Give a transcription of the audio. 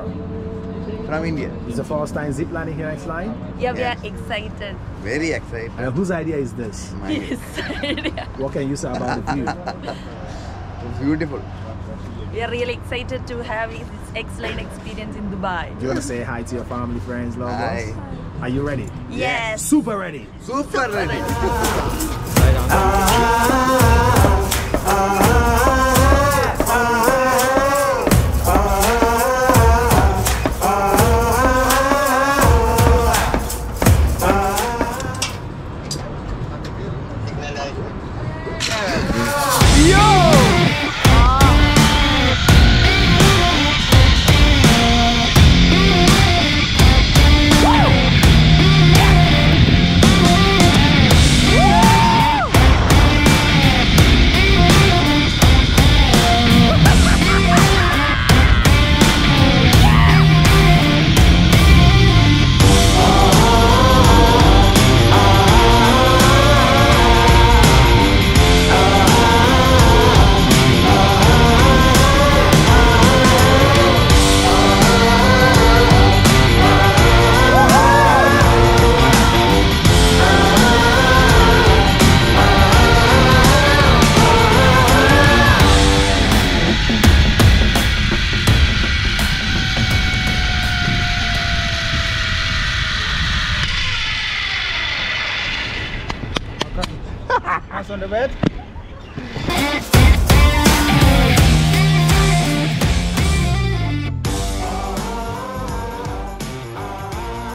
from? From India. It's the first time zip lining here at xline? Yeah, Yes. we are excited. Very excited. Whose idea is this? Mine. Yes. What can you say about the view? It's beautiful. We are really excited to have this xline experience in Dubai. Do you want to say hi to your family, friends, loved ones? Hi. Are you ready? Yes. Super ready. Super ready. Hands on the bed.